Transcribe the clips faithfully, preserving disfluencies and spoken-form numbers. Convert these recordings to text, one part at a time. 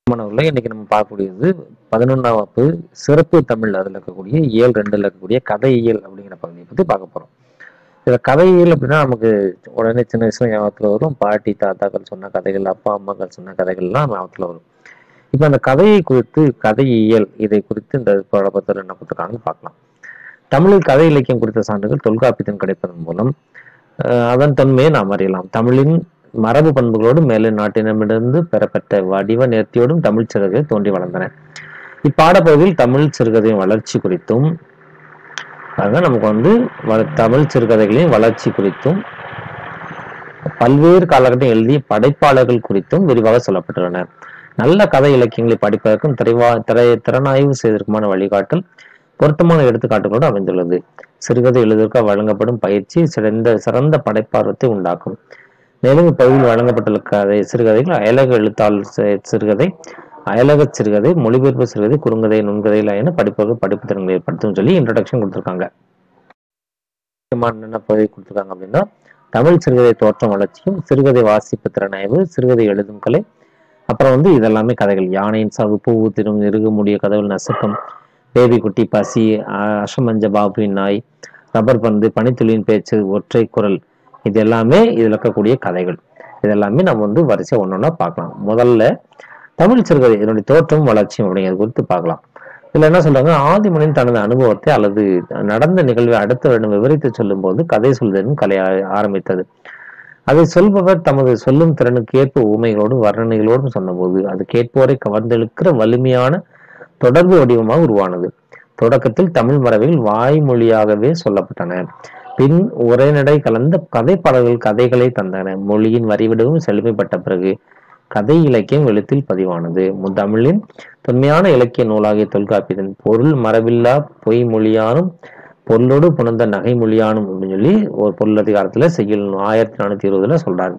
மாணவர்களே, இன்னைக்கு நம்ம பார்க்கக்கூடியது பதினொன்றாம் வகுப்பு சிறப்பு தமிழ். அதில் இருக்கக்கூடிய இயல் ரெண்டுல இருக்கக்கூடிய கதையியல் அப்படிங்கிற பகுதியை பற்றி பார்க்க போகிறோம். இதில் கதையியல் அப்படின்னா நமக்கு உடனே சின்ன வயசுல ஞாபகத்தில் வரும். பாட்டி தாத்தாக்கள் சொன்ன கதைகள், அப்பா அம்மாக்கள் சொன்ன கதைகள்லாம் ஞாபகத்தில் வரும். இப்போ அந்த கதையை குறித்து கதையியல் இதை குறித்து இந்த பாடப்பத்தில் என்ன கொடுத்துருக்காங்கன்னு பார்க்கலாம். தமிழில் கதை இலக்கியம் குறித்த சான்றுகள் தொல்காப்பியத்தில் கிடைப்பதன் மூலம் அஹ் அதன் தன்மையை நாம் அறியலாம். தமிழின் மரபு பண்புகளோடு மேலை நாட்டினமிருந்து பெறப்பட்ட வடிவ நேர்த்தியோடும் தமிழ் சிறுகதை தோன்றி வளர்ந்தன. இப்பாடப்பகுதியில் தமிழ் சிறுகதையின் வளர்ச்சி குறித்தும் அதான் நமக்கு வந்து தமிழ் சிறுகதைகளின் வளர்ச்சி குறித்தும் பல்வேறு காலகட்டம் எழுதிய படைப்பாளர்கள் குறித்தும் விரிவாக சொல்லப்பட்டுள்ளன. நல்ல கதை இலக்கியங்களை படிப்பதற்கும் திரைவா திரை திறனாய்வு செய்வதற்குமான வழிகாட்டல் பொருத்தமான எடுத்துக்காட்டுகளோடு அமைந்துள்ளது. சிறுகதை எழுதுவதற்கு வழங்கப்படும் பயிற்சி சிறந்த சிறந்த படைப்பார்வத்தை உண்டாக்கும். மேலும் இப்பகுதியில் வழங்கப்பட்டுள்ள கதை சிறுகதைகள் அயலக எழுத்தாள் சிறுகதை, அயலக சிறுகதை, மொழிபெயர்ப்பு சிறுகதை, குறுங்கதை, நுண்கதையில் என படிப்பவர்கள் படிப்பு திறன்களை ஏற்படுத்தும் சொல்லி இன்ட்ரோடக்ஷன் கொடுத்துருக்காங்க. என்ன பகுதி கொடுத்துருக்காங்க அப்படின்னா, தமிழ் சிறுகதை தோற்றம் வளர்ச்சியும், சிறுகதை வாசிப்பு திறனாய்வு, சிறுகதை எழுதும் கலை, அப்புறம் வந்து இதெல்லாமே கதைகள். யானையின் சாவு, பூவு திரும், இறுக முடிய கதவுள் நசுக்கம், பேபி குட்டி, பசி, அஷமஞ்ச பாபுவின் நாய், ரப்பர் பந்து, பனித்துளியின் பேச்சு, ஒற்றை குரல், இது எல்லாமே இதுல இருக்கக்கூடிய கதைகள். இதெல்லாமே நம்ம வந்து வரிசை ஒன்னொன்னா பார்க்கலாம். முதல்ல தமிழ் சிறுகதை இதனுடைய தோற்றம் வளர்ச்சியும் அப்படிங்கிறது குறித்து பார்க்கலாம். இதுல என்ன சொல்றாங்க, ஆதிமனின் தனது அனுபவத்தை அல்லது நடந்த நிகழ்வை அடுத்த வருடம் விவரித்து சொல்லும் போது கதை சொல்வதும் கலை ஆரம்பித்தது. அதை சொல்பவர் தமது சொல்லும் திறனுக்கு ஏற்ப ஊமைகளோடும் வர்ணனைகளோடும் சொன்னபோது அது கேட்போரை கவர்ந்தெழுக்கிற வலிமையான தொடர்பு வடிவமாக உருவானது. தொடக்கத்தில் தமிழ் மரபில் வாய்மொழியாகவே சொல்லப்பட்டன. பின் உரைநடை கலந்த கதை பாடல்கள் கதைகளை தந்தன. மொழியின் வரிவிடவும் செழுமைப்பட்ட பிறகு கதை இலக்கியம் எழுத்தில் பதிவானது. தமிழின் தொன்மையான இலக்கிய நூலாகிய தொல்காப்பியத்தின் பொருள் மரபில்லா பொய் மொழியானும் பொருளோடு புணர்ந்த நகை மொழியானும் அப்படின்னு சொல்லி ஒரு பொருள் அதிகாரத்துல செய்யுள் ஆயிரத்தி நானூத்தி இருபதுல சொல்றாரு.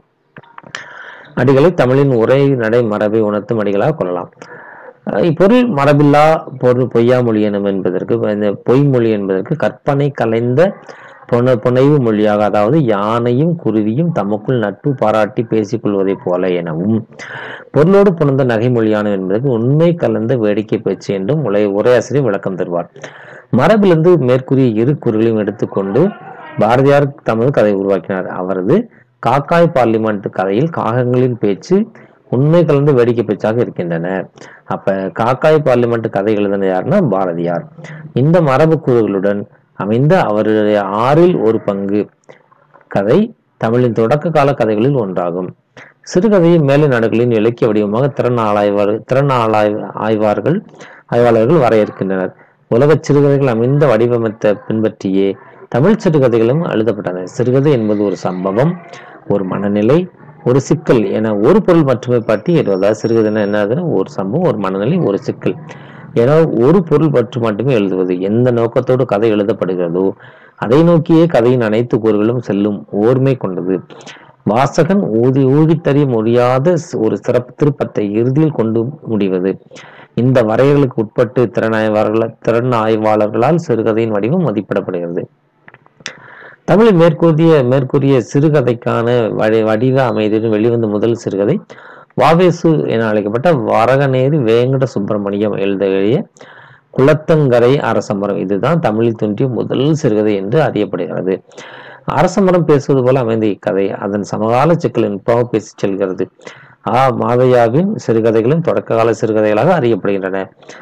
அடிகளை தமிழின் உரை நடை மரபை உணர்த்தும் அடிகளாக கொள்ளலாம். இப்பொருள் மரபில்லா பொருள் பொய்யா மொழி எனும் என்பதற்கு இந்த பொய்மொழி என்பதற்கு கற்பனை கலைந்த புன புனைவு மொழியாக, அதாவது யானையும் குருவியும் தமக்குள் நட்பு பாராட்டி பேசிக் கொள்வதை போல எனவும், பொருளோடு புணர்ந்த நகை மொழியான என்பதற்கு உண்மை கலந்த வேடிக்கை பேச்சு என்றும் உரை உரையாசிரியர் விளக்கம் தருவார். மரபிலிருந்து மேற்கூறிய இரு கூறுகளையும் எடுத்துக்கொண்டு பாரதியார் தமது கதை உருவாக்கினார். அவரது காக்காய் பார்லிமெண்ட் கதையில் காகங்களின் பேச்சு உண்மை கலந்து வேடிக்கை பேச்சாக இருக்கின்றன. அப்ப காக்காய் பார்லிமெண்ட் கதை எழுதின யாருன்னா பாரதியார். இந்த மரபு கூறுகளுடன் அமைந்த அவருடைய ஆறில் ஒரு பங்கு கதை தமிழின் தொடக்க கால கதைகளில் ஒன்றாகும். சிறுகதையை மேலை நாடுகளின் இலக்கிய வடிவமாக திறன் ஆராய்வார் திறன் ஆராய் ஆய்வார்கள் ஆய்வாளர்கள் வரையறுக்கின்றனர். உலக சிறுகதைகள் அமைந்த வடிவமைத்த பின்பற்றியே தமிழ் சிறுகதைகளும் எழுதப்பட்டன. சிறுகதை என்பது ஒரு சம்பவம், ஒரு மனநிலை, ஒரு சிக்கல் என ஒரு பொருள் மட்டுமே பற்றி எழுதுவதா. சிறுகதைனா என்னதுன்னா ஒரு சம்பவம், ஒரு மனநிலை, ஒரு சிக்கல் என ஒரு பொருள் பற்றி மட்டுமே எழுதுவது. எந்த நோக்கத்தோடு கதை எழுதப்படுகிறதோ அதை நோக்கியே கதையின் அனைத்து கூறுகளும் செல்லும் ஓர்மை கொண்டது. வாசகன் ஊதி ஊகித்தறிய முடியாத ஒரு சிறப்பு திருப்பத்தை இறுதியில் கொண்டு முடிவது. இந்த வரையறைகளுக்கு உட்பட்டு திறனாய்வாளர்கள் திறன் ஆய்வாளர்களால் சிறுகதையின் வடிவம் மதிப்பிடப்படுகிறது. தமிழில் மேற்கூறிய மேற்கூறிய சிறுகதைக்கான வடி வடிவ அமைதியுடன் வெளிவந்த முதல் சிறுகதை வாவேசு என அழைக்கப்பட்ட வரகநேரி வேங்கட சுப்பிரமணியம் எழுதிய குளத்தங்கரை அரசமரம். இதுதான் தமிழில் தோன்றிய முதல் சிறுகதை என்று அறியப்படுகிறது. அரசமரம் பேசுவது போல அமைந்த இக்கதை அதன் சமகால சிக்கலின் நுட்பாக பேசி செல்கிறது. ஆ மாதையாவின் சிறுகதைகளும் தொடக்க கால சிறுகதைகளாக அறியப்படுகின்றன.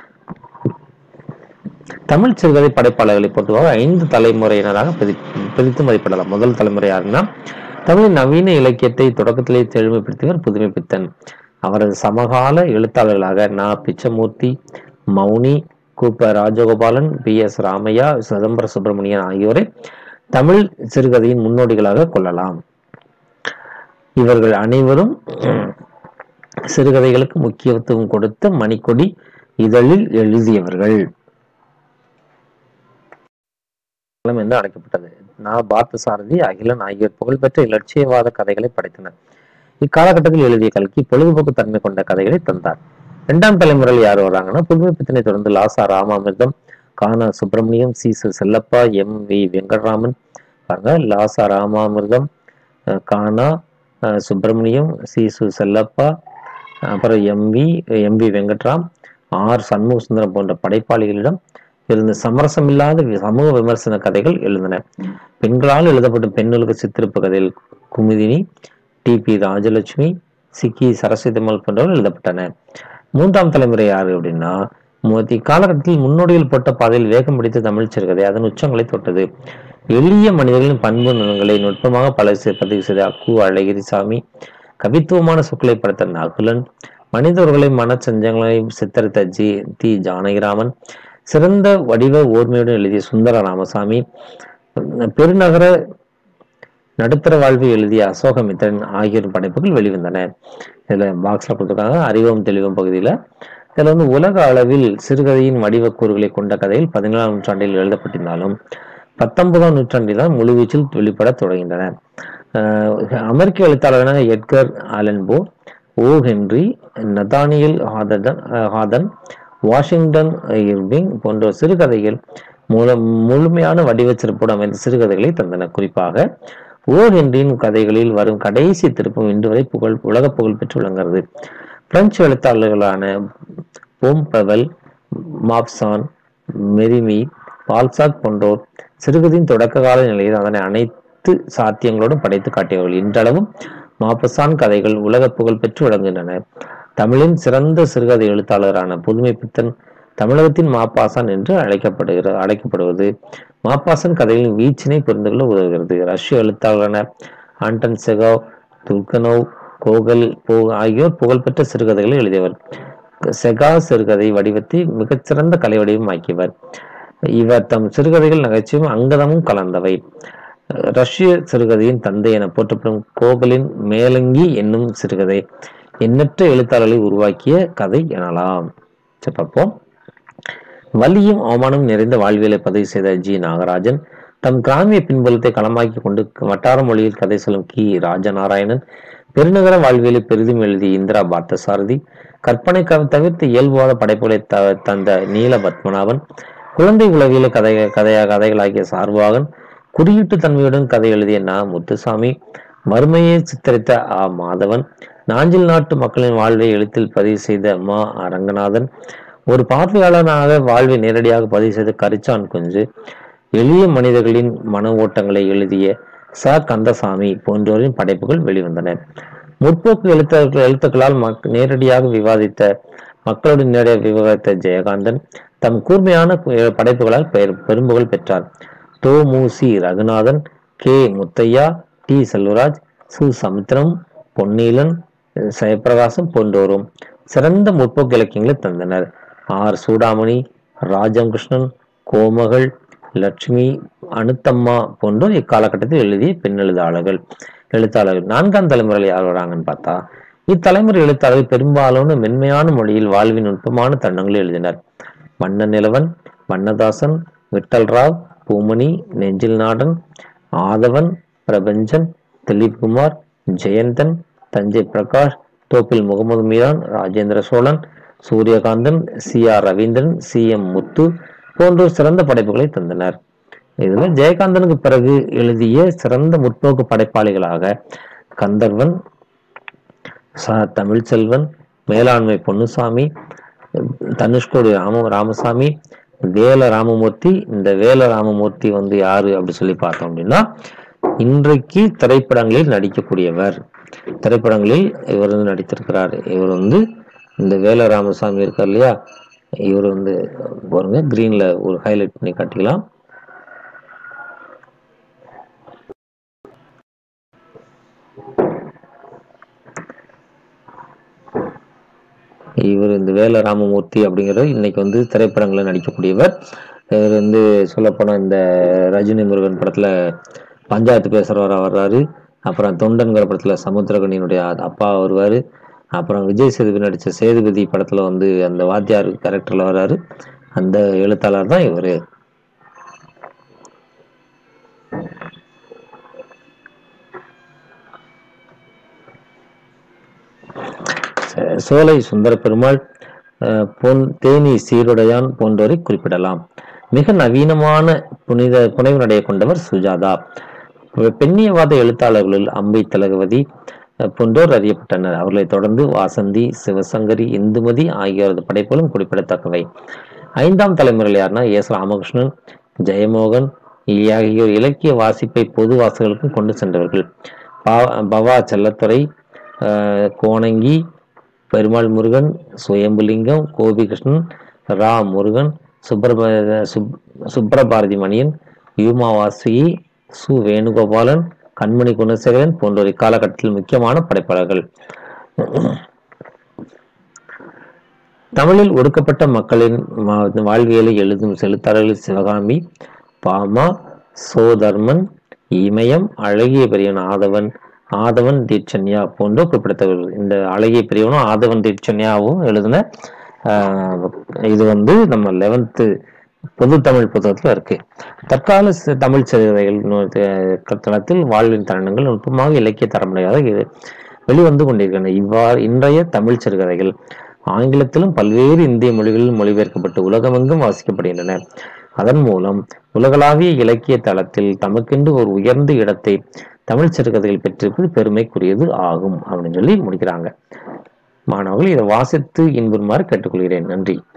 தமிழ் சிறுகதை படைப்பாளர்களை பொறுத்தவரை ஐந்து தலைமுறையினராக பிரி பிரித்து மதிப்பிடலாம். முதல் தலைமுறை யாருன்னா தமிழின் நவீன இலக்கியத்தை தொடக்கத்திலே செழுமைப்படுத்தியவர் புதுமைப்பித்தன். அவரது சமகால எழுத்தாளர்களாக நா பிச்சமூர்த்தி, மௌனி, கூப்ப ராஜகோபாலன், பி எஸ் ராமையா, சிதம்பர சுப்பிரமணியன் ஆகியோரை தமிழ் சிறுகதையின் முன்னோடிகளாக கொள்ளலாம். இவர்கள் அனைவரும் சிறுகதைகளுக்கு முக்கியத்துவம் கொடுத்த மணிக்கொடி இதழில் எழுதியவர்கள் என்று அழைக்கப்பட்டது. நா பார்த்தசாரதி, அகிலன் ஆகியோர் புகழ்பெற்ற இலட்சியவாத கதைகளை படைத்தனர். இக்காலகட்டத்தில் எழுதிய கல்கி பொழுதுபோக்கு தன்மை கொண்ட கதைகளை தந்தார். இரண்டாம் தலைமுறையில் யார் வர்றாங்கன்னா புதுமைப்பித்தனை தொடர்ந்து லாசா ராமாமிர்தம், கானா சுப்பிரமணியம், சி சு செல்லப்பா, எம் வி வெங்கட்ராமன் பாருங்க. லாசா ராமாமிர்தம், கானா சுப்பிரமணியம், சி சு செல்லப்பா, அப்புறம் M V M V Venkatram, R Shanmuga Sundaram போன்ற படைப்பாளிகளிடம் இருந்த சமரசமில்லாத சமூக விமர்சன கதைகள் எழுந்தன. பெண்களால் எழுதப்பட்ட பெண்ணுலக சித்திரப்பு கதைகள் குமுதினி, டி பி ராஜலட்சுமி, சிக்கி சரஸ்வதிமல் போன்றவர்கள் எழுதப்பட்டன. மூன்றாம் தலைமுறை யாரு அப்படின்னா, இக்காலகட்டத்தில் முன்னோடியில் போட்ட பாதையில் வேகம் பிடித்த தமிழ் சிறுகதை அதன் உச்சங்களை தொட்டது. எளிய மனிதர்களின் பண்பு நலன்களை நுட்பமாக பல பதிவு செய்த அக்கு அழகிரிசாமி, கவித்துவமான சொற்களை படைத்த நகுலன், மனிதர்களை மனச்சஞ்சங்களை சித்தரித்த ஜி தி ஜானகிராமன், சிறந்த வடிவ ஓர்மையுடன் எழுதிய சுந்தர ராமசாமி, பெருநகர நடுத்தர வாழ்வு எழுதிய அசோகமித்திரன் ஆகியோர் படைப்புகள் வெளிவந்தன. இதுல பாக்ஸ்ல கொடுத்துருக்காங்க அறிவும் தெளிவும் பகுதியில. இதுல வந்து உலக அளவில் சிறுகதையின் வடிவ கூறுகளை கொண்ட கதையில் பதினேழாம் நூற்றாண்டில் எழுதப்பட்டிருந்தாலும் பத்தொன்பதாம் நூற்றாண்டில் தான் முழுவீச்சில் வெளிப்பட தொடங்கின்றன. அமெரிக்க எழுத்தாளரான Edgar Allan Poe, O Henry, Nathaniel Hawthorne Hawthorne Washington Irving போன்ற சிறுகதைகள் மூல முழுமையான வடிவ சிறப்போடு அமைந்த சிறுகதைகளை தந்தன. குறிப்பாக ஓ ஹென்ரியின் கதைகளில் வரும் கடைசி திருப்பம் இன்று வரை புகழ் உலக புகழ் பெற்று விளங்குகிறது. பிரெஞ்சு எழுத்தாளர்களான போம்பவல், மாப்சான், மெரிமி, பால்சாக் போன்றோர் சிறுகதையின் தொடக்க கால நிலையில் அதனை அனைத்து சாத்தியங்களோடும் படைத்து காட்டியவர்கள். இன்றளவும் மாப்பசான் கதைகள் உலக புகழ் பெற்று விளங்குகின்றன. தமிழின் சிறந்த சிறுகதை எழுத்தாளரான புதுமை பித்தன் தமிழகத்தின் மாப்பாசான் என்று அழைக்கப்படுகிற அழைக்கப்படுவது மாப்பாசான் கதைகளின் வீச்சினை புரிந்து கொள்ள உதவுகிறது. ரஷ்ய எழுத்தாளரான ஆண்டன் செகோவ், துர்கனோவ், கோகல் போ ஆகியோர் புகழ்பெற்ற சிறுகதைகளை எழுதியவர். செகா சிறுகதை வடிவத்தை மிகச்சிறந்த கலை வடிவமாக்கியவர். இவர் தம் சிறுகதைகள் நகைச்சுவையும் அங்கதமும் கலந்தவை. ரஷ்ய சிறுகதையின் தந்தை என போற்றப்படும் கோகலின் மேலங்கி என்னும் சிறுகதை எண்ணற்ற எழுத்தாளர்களை உருவாக்கிய கதை எனலாம். பார்ப்போம். வலியும் அவமானம் நிறைந்த வாழ்வியலை பதிவு செய்த ஜி நாகராஜன், தம் கிராமிய பின்புலத்தை களமாக்கி கொண்டு வட்டார மொழியில் கதை சொல்லும் கி ராஜநாராயணன், பெருநகர வாழ்வியலை பெரிதும் எழுதிய இந்திரா பார்த்தசாரதி, கற்பனை தவிர்த்து இயல்புவாத படைப்புகளை த தந்த நீல பத்மநாபன், குழந்தை உளவியலை கதை கதையா கதைகளாகிய சார்பாகன், குறியீட்டு தன்மையுடன் கதை எழுதிய நா முத்துசாமி, மறுமையை சித்தரித்த ஆ மாதவன், நாஞ்சில் நாட்டு மக்களின் வாழ்வை எழுத்தில் பதிவு செய்த மா அரங்கநாதன், ஒரு பார்வையாளனாக வாழ்வை நேரடியாக பதிவு செய்த கரிச்சான் குஞ்சு, எளிய மனிதர்களின் மன ஓட்டங்களை எழுதிய ச கந்தசாமி போன்றோரின் படைப்புகள் வெளிவந்தன. முற்போக்கு எழுத்தாளர்கள் எழுத்துக்களால் மக் நேரடியாக விவாதித்த மக்களுடன் நேரடியாக விவாதித்த ஜெயகாந்தன் தம் கூர்மையான படைப்புகளால் பெயர் பெரும்புகழ் பெற்றார். தோ மு சி ரகுநாதன், கே முத்தையா, டி செல்வராஜ், சு சமுத்திரம், பொன்னீலன், ஜெயபிரகாசம் போன்றோரும் சிறந்த முற்போக்கு இலக்கியங்களை தந்தனர். ஆர் சூடாமணி, ராஜம் கிருஷ்ணன், கோமகள், லட்சுமி, அனுத்தம்மா போன்றோர் இக்காலகட்டத்தில் எழுதிய பெண் எழுத்தாளர்கள் எழுத்தாளர்கள் நான்காம் தலைமுறையில் யார் வராங்கன்னு பார்த்தா, இத்தலைமுறை எழுத்தாளர்கள் பெரும்பாலான மென்மையான மொழியில் வாழ்வின் நுட்பமான தருணங்களை எழுதினர். வண்ண Nilavan, Vannadasan, Vittal Rao, Poomani, Nanjil Nadan, Aadhavan, Prapanchan, Dilip Kumar, Jayanthan, Thanjai Prakash, Thoppil Mohammed Meeran, Rajendra Chozhan, Suriyakanthan, C R Ravindran, C M Muthu போன்றோர் சிறந்த படைப்புகளை தந்தனர். இதுல ஜெயகாந்தனுக்கு பிறகு எழுதிய சிறந்த முற்போக்கு படைப்பாளிகளாக கந்தர்வன், ச தமிழ்ச்செல்வன், மேலாண்மை பொன்னுசாமி, தனுஷ்கோடி ராம ராமசாமி, வேல ராமமூர்த்தி. இந்த வேல ராமமூர்த்தி வந்து யாரு அப்படி சொல்லி பார்த்தோம் அப்படின்னா, இன்றைக்கு திரைப்படங்களில் நடிக்கக்கூடியவர். திரைப்படங்களில் இவர் வந்து நடித்திருக்கிறார். இவர் வந்து இந்த வேல ராமசாமி இருக்கார் இல்லையா, இவர் வந்து பாருங்க கிரீன்ல ஒரு ஹைலைட் பண்ணி காட்டிக்கலாம். இவர் இந்த வேல ராமமூர்த்தி அப்படிங்கிறது இன்னைக்கு வந்து திரைப்படங்களில் நடிக்கக்கூடியவர். இவர் வந்து சொல்லப்போனா இந்த ரஜினி முருகன் படத்துல பஞ்சாயத்து பேசுறவரா வர்றாரு. அப்புறம் தொண்டன்கிற படத்துல சமுத்திரகனியினுடைய அப்பா வருவாரு. அப்புறம் விஜய் சேதுபதி நடிச்ச சேதுபதி படத்துல வந்து அந்த வாத்தியார் கேரக்டர்ல வர்றாரு. அந்த எழுத்தாளர் தான் இவரு. சோலை சுந்தர பெருமாள், பொன் தேனி சீருடையான் போன்றோரை குறிப்பிடலாம். மிக நவீனமான புனித புனைவு நடைய கொண்டவர் சுஜாதா. பெண்ணியவாத எழுத்தாளர்களில் அம்பை திலகவதி, போன்றோர் அறியப்பட்டனர். அவர்களை தொடர்ந்து வாசந்தி, சிவசங்கரி, இந்துமதி ஆகியோரது படைப்புகளும் குறிப்பிடத்தக்கவை. ஐந்தாம் தலைமுறையில் யாருன்னா எஸ் ராமகிருஷ்ணன், ஜெயமோகன் ஆகியோர் இலக்கிய வாசிப்பை பொது வாசகர்களுக்கும் கொண்டு சென்றவர்கள். பவா செல்லத்துறை, கோணங்கி, பெருமாள் முருகன், சுயம்புலிங்கம், கோபிகிருஷ்ணன், ரா முருகன், சுப்பிரப சுப் சுப்பிரபாரதி மணியன், யூமா வாசுகி, சு வேணுகோபாலன், கண்மணி குணசேகரன் போன்றோர் இக்காலகட்டத்தில் முக்கியமான படைப்பாளர்கள். தமிழில் ஒடுக்கப்பட்ட மக்களின் வாழ்வியலை எழுதும் செலுத்தாளர்கள் சிவகாமி, பாமா, சோதர்மன், இமயம், அழகிய பெரியவன் ஆதவன், ஆதவன் தீட்சண்யா போன்றோர் குறிப்பிடத்தவர்கள். இந்த அழகிய பெரியவனும் ஆதவன் தீட்சண்யாவும் எழுதின இது வந்து நம்ம லெவன்த்து பொது தமிழ் புத்தகத்துல இருக்கு. தற்கால தமிழ் சிறுகதைகள் தளத்தில் வாழ்வின் தருணங்கள் நுட்பமாக இலக்கிய தரமுடையாக வெளிவந்து கொண்டிருக்கின்றன. இவ்வாறு இன்றைய தமிழ் சிறுகதைகள் ஆங்கிலத்திலும் பல்வேறு இந்திய மொழிகளில் மொழிபெயர்க்கப்பட்டு உலகமெங்கும் வாசிக்கப்படுகின்றன. அதன் மூலம் உலகளாவிய இலக்கிய தளத்தில் தமக்கென்று ஒரு உயர்ந்த இடத்தை தமிழ் சிறுகதைகள் பெற்றிருப்பது பெருமைக்குரியது ஆகும் அப்படின்னு சொல்லி முடிக்கிறாங்க. மாணவர்கள் இதை வாசித்து இன்புறுமாறு கேட்டுக்கொள்கிறேன். நன்றி.